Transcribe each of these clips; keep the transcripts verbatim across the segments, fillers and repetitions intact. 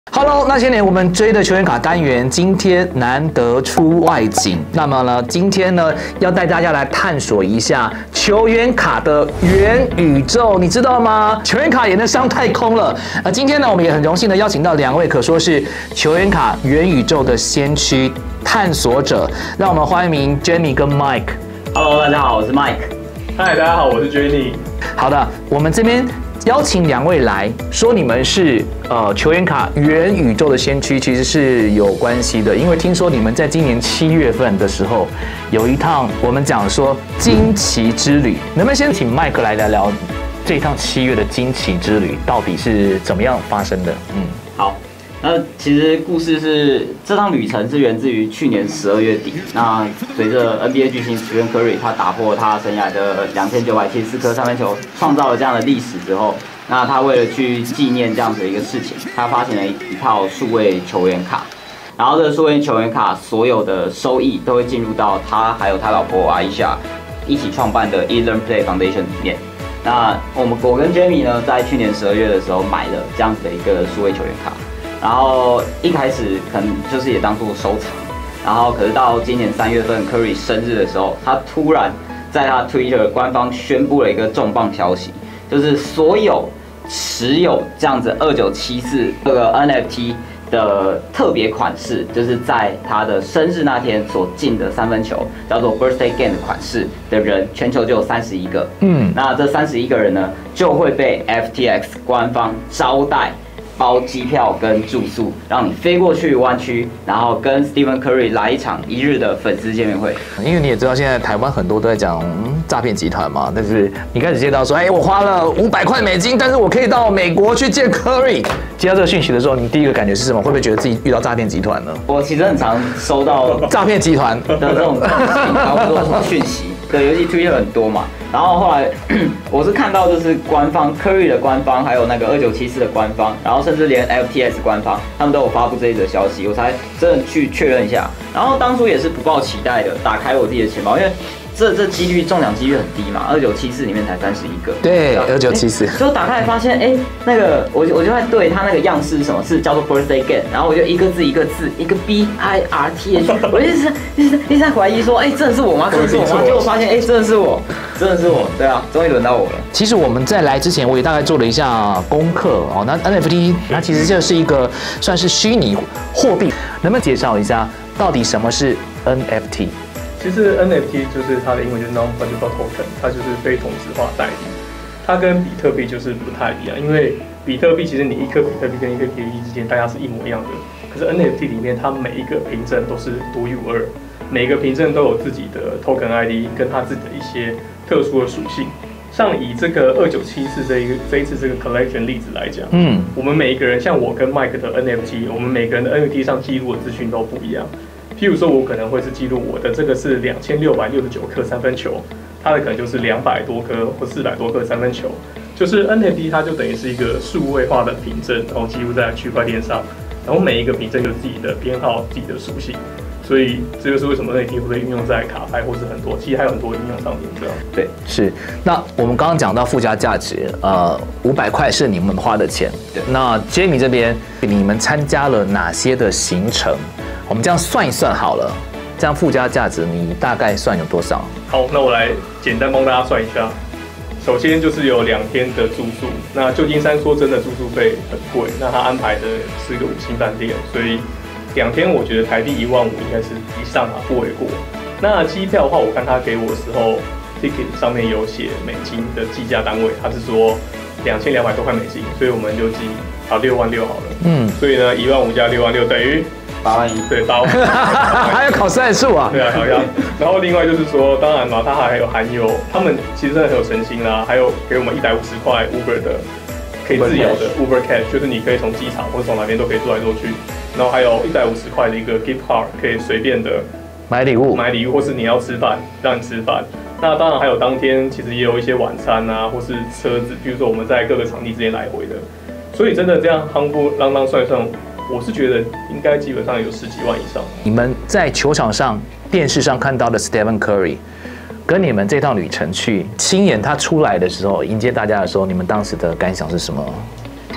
Hello， 那些年我们追的球员卡单元，今天难得出外景。那么呢，今天呢要带大家来探索一下球员卡的元宇宙，你知道吗？球员卡也能上太空了。呃，今天呢，我们也很荣幸的邀请到两位可说是球员卡元宇宙的先驱探索者，让我们欢迎 Jamie 跟 Mike。Hello， 大家好，我是 Mike。 嗨，大家好，我是 Jenny。 好的，我们这边邀请两位来说，你们是呃球员卡元宇宙的先驱，其实是有关系的，因为听说你们在今年七月份的时候有一趟我们讲说惊奇之旅，能不能先请麦克来聊聊这一趟七月的惊奇之旅到底是怎么样发生的？嗯， 好。那其实故事是这趟旅程是源自于去年十二月底。那随着 N B A 巨星 Stephen Curry 他打破他生涯的两千九百七十四颗三分球，创造了这样的历史之后，那他为了去纪念这样子的一个事情，他发行了一套数位球员卡。然后这个数位球员卡所有的收益都会进入到他还有他老婆阿伊夏一起创办的 Earn Play Foundation 里面。那我们我跟 Jamie 呢，在去年十二月的时候买了这样子的一个数位球员卡。然后一开始可能就是也当作收藏，然后可是到今年三月份 Curry 生日的时候，他突然在他 Twitter 官方宣布了一个重磅消息，就是所有持有这样子二九七四这个 N F T 的特别款式，就是在他的生日那天所进的三分球，叫做 Birthday Game 的款式的人，全球就有三十一个。嗯，那这三十一个人呢，就会被 F T X 官方招待。包机票跟住宿，让你飞过去湾区，然后跟 Stephen Curry 来一场一日的粉丝见面会。 因为你也知道，现在台湾很多都在讲诈骗集团嘛，但是你开始接到说，哎、欸，我花了五百块美金，但是我可以到美国去见 Curry。接到这个讯息的时候，你第一个感觉是什么？会不会觉得自己遇到诈骗集团呢？ 我其实很常收到诈骗集团的这种差不多什么讯息，对，尤其 Twitter 很多嘛。然后后来我是看到就是官方 Curry 的官方，还有那个二九七四的官方，然后甚至连 F T X 官方，他们都有发布这一则消息，我才真的去确认一下。然后当初也是不抱期待的，打开我自己的钱包，因为这这几率中奖几率很低嘛，二九七四里面才三十一个。 对，二九七四。 就打开来发现，哎，那个我我就在对它那个样式是什么，是叫做 Birthday Game， 然后我就一个字一个字，一个 B I R T H， 我就一直一直一直在怀疑说，哎，真的是我吗？真的是我吗？结果发现，哎，真的是我，真的是我，对啊，终于轮到我了。 其实我们在来之前，我也大概做了一下功课哦。那 N F T 它其实就是一个算是虚拟货币，能不能介绍一下到底什么是 N F T？ 其实 N F T 就是它的英文就是 Non-Fungible Token， 它就是非同质化代币。它跟比特币就是不太一样，因为比特币其实你一颗比特币跟一颗比特币之间大家是一模一样的，可是 N F T 里面它每一个凭证都是独一无二，每个凭证都有自己的 Token I D 跟它自己的一些特殊的属性。像以这个二九七四这一个这一次这个 collection 例子来讲，嗯，我们每一个人，像我跟 Mike 的 N F T， 我们每个人的 N F T 上记录的资讯都不一样。譬如说，我可能会是记录我的这个是两千六百六十九颗三分球，它的可能就是两百多颗或四百多颗三分球，就是 N F T 它就等于是一个数位化的凭证，然后记录在区块链上，然后每一个凭证有自己的编号、自己的属性，所以这就是为什么 N F T 会运用在卡牌或是很多，其实还有很多应用上面这样。 对，是。那我们刚刚讲到附加价值，呃，五百块是你们花的钱。对。那 Jamie 这边，你们参加了哪些的行程？我们这样算一算好了，这样附加价值你大概算有多少？ 好，那我来简单帮大家算一下。首先就是有两天的住宿，那旧金山说真的住宿费很贵，那他安排的是个五星饭店，所以两天我觉得台币一万五应该是以上啊，不为过。那机票的话，我看他给我的时候 ，ticket 上面有写美金的计价单位，他是说两千两百多块美金，所以我们就记好六万六好了。嗯，所以呢，一万五加六万六等于。 八万一， 对，八万， 还要考算术啊？ 对啊，好像。然后另外就是说，当然嘛，它还有含有，他们其实真的很有诚心啦，还有给我们一百五十块 Uber 的可以自由的 Uber Cash， 就是你可以从机场或者从哪边都可以坐来坐去。然后还有一百五十块的一个 gift card， 可以随便的买礼物， 买礼物，或是你要吃饭，让你吃饭。那当然还有当天其实也有一些晚餐啊，或是车子，比如说我们在各个场地之间来回的。所以真的这样夯不啷当算一算。我是觉得应该基本上有十几万以上。 你们在球场上、电视上看到的 Stephen Curry， 跟你们这趟旅程去亲眼他出来的时候，迎接大家的时候，你们当时的感想是什么？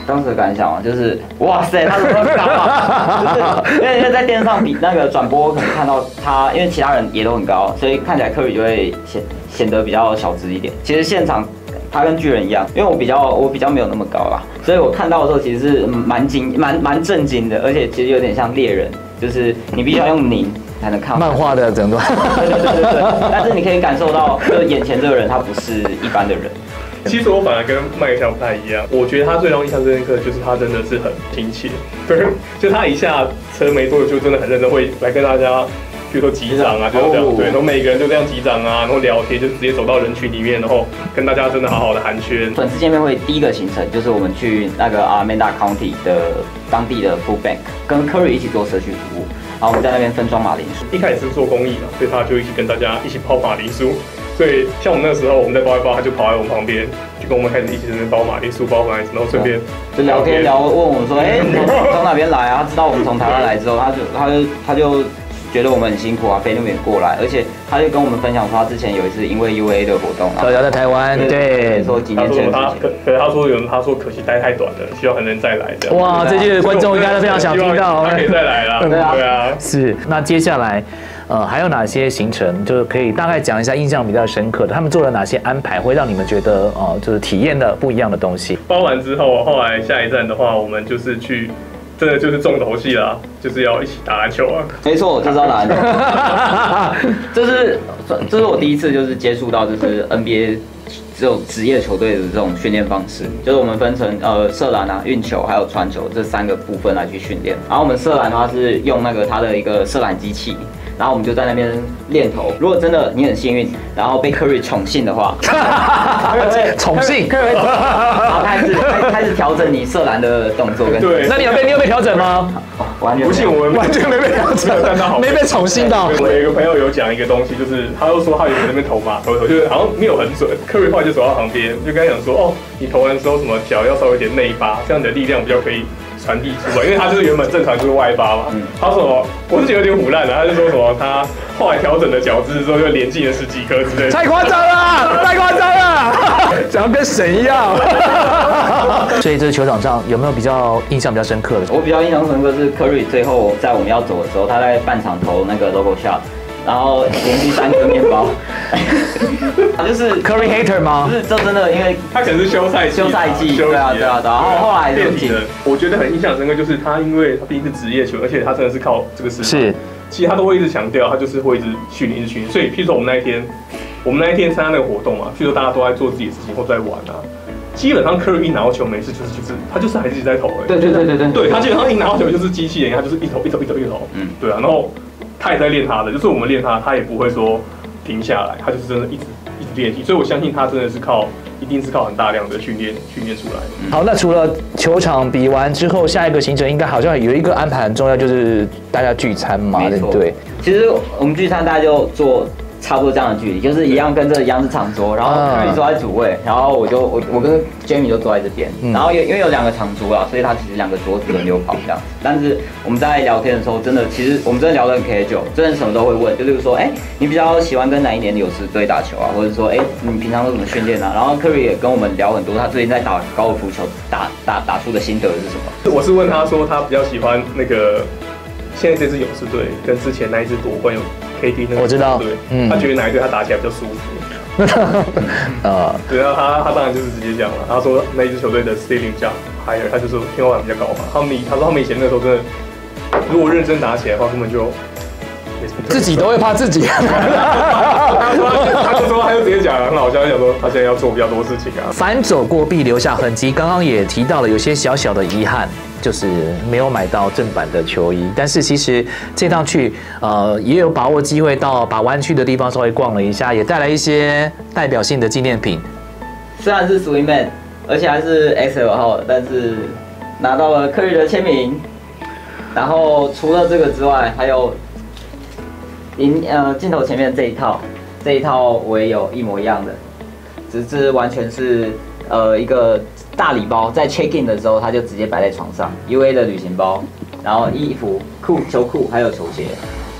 当时的感想啊，就是哇塞，他怎么那么高啊？就是因为因为在电视上比那个转播可能看到他，因为其他人也都很高，所以看起来Curry就会显显得比较小只一点。其实现场他跟巨人一样，因为我比较我比较没有那么高啦，所以我看到的时候其实是蛮惊蛮蛮震惊的，而且其实有点像猎人，就是你必须要用拧才能看漫画的整段。 对对对对对，但是你可以感受到，就眼前这个人他不是一般的人。 其实我反而跟麦克翔不太一样，我觉得他最让我印象最深刻的就是他真的是很亲切，对，就他一下车没多久就真的很认真会来跟大家，比如说击掌啊，就是这样，对，然后每个人就这样击掌啊，然后聊天，就直接走到人群里面，然后跟大家真的好好的寒暄。 粉丝见面会第一个行程就是我们去那个 Alameda County 的当地的 Food Bank， 跟 Curry 一起做社区服务，然后我们在那边分装马铃薯。 一开始是做公益嘛，所以他就一起跟大家一起泡马铃薯。所以像我们那个时候，我们在包一包，他就跑在我们旁边，就跟我们开始一起在那边包马铃薯、包马铃薯，然后顺便就聊天聊，问我们说，哎、欸，你从哪边来啊？他知道我们从台湾来之后，他就他就他就觉得我们很辛苦啊，飞那么远过来，而且他就跟我们分享说，他之前有一次因为 U A 的活动， 逍遥在台湾，对， 说几年前的事情。 可可他说有人他说可惜待太短了，希望还能再来这样。 哇，这句观众应该都非常想听到， 他可以再来啦， 对啊， 对啊。 是，那接下来。呃，还有哪些行程，就是可以大概讲一下印象比较深刻的？他们做了哪些安排，会让你们觉得呃，就是体验的不一样的东西？ 包完之后，后来下一站的话，我们就是去，真的就是重头戏啦，就是要一起打篮球啊。 没错，就是要打篮球。这是这是我第一次就是接触到就是 N B A 这种职业球队的这种训练方式，就是我们分成呃射篮啊、运球还有传球这三个部分来去训练。然后我们射篮的话是用那个它的一个射篮机器。然后我们就在那边练投。如果真的你很幸运，然后被 Curry 宠幸的话， 宠幸 ，Curry 然后开始开始调整你射篮的动作跟。 对。 那你有被你有被调整吗？ 完全不信我们完全没被调整， 但他好没被宠幸到。 我有一个朋友有讲一个东西，就是他就说他有在那边投嘛，投投就是好像没有很准。Curry 后来就走到旁边，就跟他讲说，哦，你投完的时候什么脚要稍微有点内八，这样你的力量比较可以。传递出来，因为他就是原本正传就是外八嘛。嗯、他说我是觉得有点唬烂的，他就说什么他后来调整了脚姿之后就连进了十几颗之类的。 太夸张了，太夸张了，讲得跟神一样。所以这球场上有没有比较印象比较深刻的？ 我比较印象深刻是 Curry 最后在我们要走的时候，他在半场投那个 logo shot。然后连续三颗面包，就是 Curry hater 吗？ 不是，这真的，因为他可能是休赛季， 休赛季，对啊，对啊，然后后来练体能，我觉得很印象深刻，就是他，因为他毕竟是职业球，而且他真的是靠这个事情。 是， 其实他都会一直强调，他就是会一直训练，一直训练。所以，譬如说我们那一天，我们那一天参加那个活动嘛，譬如说大家都在做自己的事情或在玩啊。基本上 Curry 一拿到球，每次就是就是他就是还是一直在投哎。 对对对对对， 对他基本上一拿到球就是机器人，他就是一投一投一投一投。嗯，对啊，然后。他也在练他的，就是我们练他，他也不会说停下来，他就是真的一直一直练习，所以我相信他真的是靠，一定是靠很大量的训练训练出来的。 好，那除了球场比完之后，下一个行程应该好像有一个安排很重要，就是大家聚餐嘛，对不对？ 其实我们聚餐大家就做。差不多这样的距离，就是一样跟这一样是长桌，然后 Curry 坐在主位，然后我就我我跟 Jamie 就坐在这边，嗯、然后因为有两个长桌啊，所以他其实两个桌子轮流跑这样子。但是我们在聊天的时候，真的其实我们真的聊得很 casual， 真的什么都会问，就是说，哎、欸，你比较喜欢跟哪一年的勇士队打球啊？或者说，哎、欸，你平常都怎么训练啊？然后 Curry 也跟我们聊很多，他最近在打高尔夫球打打打出的心得是什么？ 我是问他说，他比较喜欢那个现在这支勇士队跟之前那一支夺冠有。K D 那个我知道， 对，嗯，他觉得哪一队他打起来比较舒服。啊，对啊，他他当然就是直接讲了，他说那一支球队的 ceiling 比较 higher， 他就是天花板比较高嘛。他们他说他们以前那个时候真的，如果认真打起来的话，根本就自己都会怕自己。他说他就说他就直接讲很好笑，他讲说他现在要做比较多事情啊。 凡走过必留下痕迹，刚刚也提到了有些小小的遗憾。就是没有买到正版的球衣，但是其实这趟去，呃，也有把握机会到把湾区的地方稍微逛了一下，也带来一些代表性的纪念品。 虽然是 Swingman， 而且还是 X L 号的，但是拿到了Curry的签名。然后除了这个之外，还有镜呃镜头前面这一套，这一套我也有一模一样的，只是完全是呃一个。大礼包在 check in 的时候，他就直接摆在床上 ，U A 的旅行包，然后衣服、裤、球裤还有球鞋。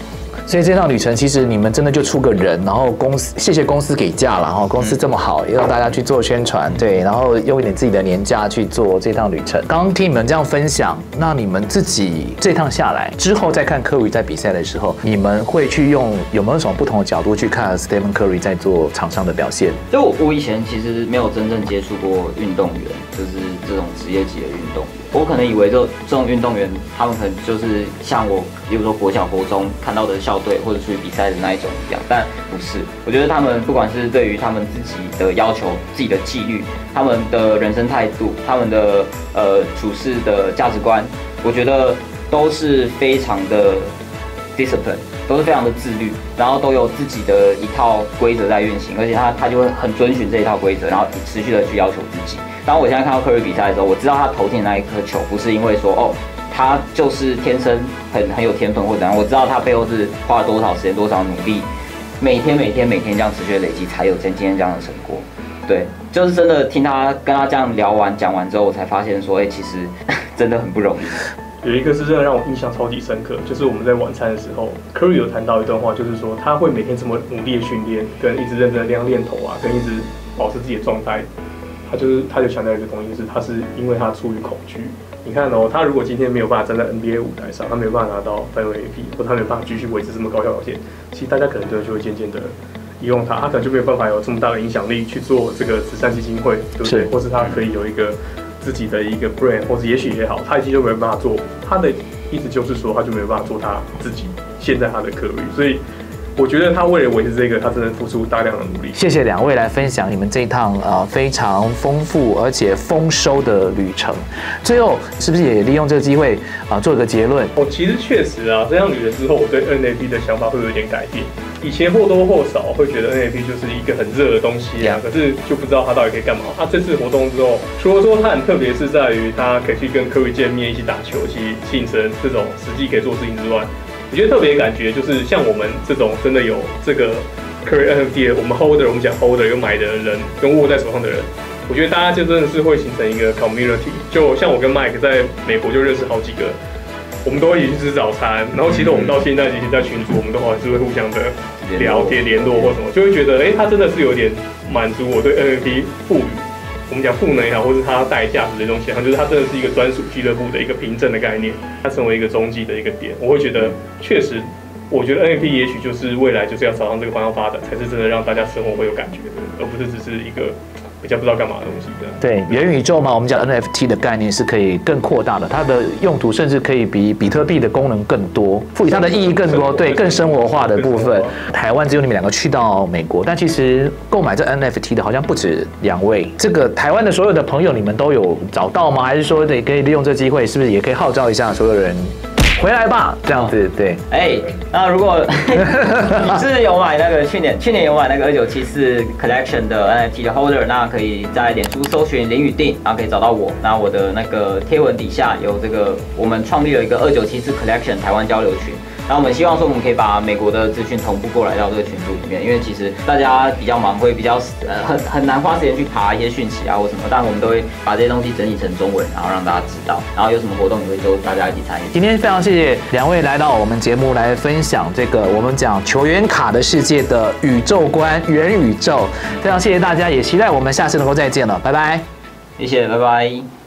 所以这趟旅程其实你们真的就出个人，然后公司谢谢公司给假了，然后公司这么好，也让大家去做宣传，对，然后用一点自己的年假去做这趟旅程。刚刚听你们这样分享，那你们自己这趟下来之后再看 Curry 在比赛的时候，你们会去用有没有什么不同的角度去看 Stephen Curry 在做场上的表现？ 就我我以前其实没有真正接触过运动员，就是这种职业级的运动员。我可能以为就这种运动员，他们可能就是像我，比如说国小、国中看到的校队或者出去比赛的那一种一样，但不是。我觉得他们不管是对于他们自己的要求、自己的纪律、他们的人生态度、他们的呃处事的价值观，我觉得都是非常的 discipline， 都是非常的自律，然后都有自己的一套规则在运行，而且他他就会很遵循这一套规则，然后持续的去要求自己。当我现在看到科瑞比赛的时候，我知道他投进的那一颗球不是因为说哦，他就是天生很很有天分或怎样，我知道他背后是花了多少时间、多少努力，每天每天每天这样持续的累积，才有今天这样的成果。对，就是真的听他跟他这样聊完讲完之后，我才发现说，哎、欸，其实真的很不容易。 有一个是真的让我印象超级深刻，就是我们在晚餐的时候 ，Curry 有谈到一段话，就是说他会每天这么努力的训练，跟一直认真的练练头啊，跟一直保持自己的状态。他就是他就强调一个东西，就是他是因为他出于恐惧。你看哦，他如果今天没有办法站在 N B A 舞台上，他没有办法拿到分 M V P， 或者他没有办法继续维持这么高效表现，其实大家可能真的就会渐渐的遗忘他，他可能就没有办法有这么大的影响力去做这个慈善基金会，对不对？或是他可以有一个自己的一个 brand， 或者也许也好，他已经就没有办法做。他的意思就是说，他就没有办法做他自己现在他的科瑞，所以。我觉得他为了维持这个，他真的付出大量的努力。 谢谢两位来分享你们这一趟呃非常丰富而且丰收的旅程。最后是不是也利用这个机会啊、呃、做一个结论？ 我、哦、其实确实啊，这趟旅程之后，我对 N A P 的想法会有一点改变。以前或多或少会觉得 N A P 就是一个很热的东西啊， yeah. 可是就不知道它到底可以干嘛。啊，这次活动之后，除了说它很特别是在于它可以去跟 Curry 见面一起打球，一起竞争这种实际可以做事情之外。我觉得特别的感觉就是像我们这种真的有这个 Curry N F T 的，我们 holder， 我们讲 holder 有买的人跟握在手上的人，我觉得大家就真的是会形成一个 community。就像我跟 Mike 在美国就认识好几个，我们都会一起去吃早餐，然后其实我们到现在其实在群组，我们都还是会互相的聊天联络或什么，就会觉得哎、欸，他真的是有点满足我对 N F T 赋予。我们讲赋能也好，或是它带价值的东西，它就是它真的是一个专属俱乐部的一个凭证的概念，它成为一个中继的一个点。我会觉得，确实，我觉得 N F T 也许就是未来就是要朝向这个方向发展，才是真的让大家生活会有感觉的，而不是只是一个比较不知道干嘛的东西。 对，元宇宙嘛，我们讲 N F T 的概念是可以更扩大的，它的用途甚至可以比比特币的功能更多，赋予它的意义更多，对，更生活化的部分。台湾只有你们两个去到美国，但其实购买这 N F T 的好像不止两位。这个台湾的所有的朋友，你们都有找到吗？还是说得可以利用这机会，是不是也可以号召一下所有人？回来吧，这样子对。 哎、欸，那如果你是有买那个去年去年有买那个二九七四 collection 的 N F T 的 holder， 那可以在脸书搜寻林宇定，然后可以找到我。那我的那个贴文底下有这个，我们创立了一个二九七四 collection 台湾交流群。然后我们希望说，我们可以把美国的资讯同步过来到这个群组里面，因为其实大家比较忙，会比较呃很很难花时间去爬一些讯息啊或什么，但我们都会把这些东西整理成中文，然后让大家知道。然后有什么活动也会都大家一起参与。 今天非常谢谢两位来到我们节目来分享这个我们讲球员卡的世界的宇宙观元宇宙，非常谢谢大家，也期待我们下次能够再见了，拜拜。 谢谢，拜拜。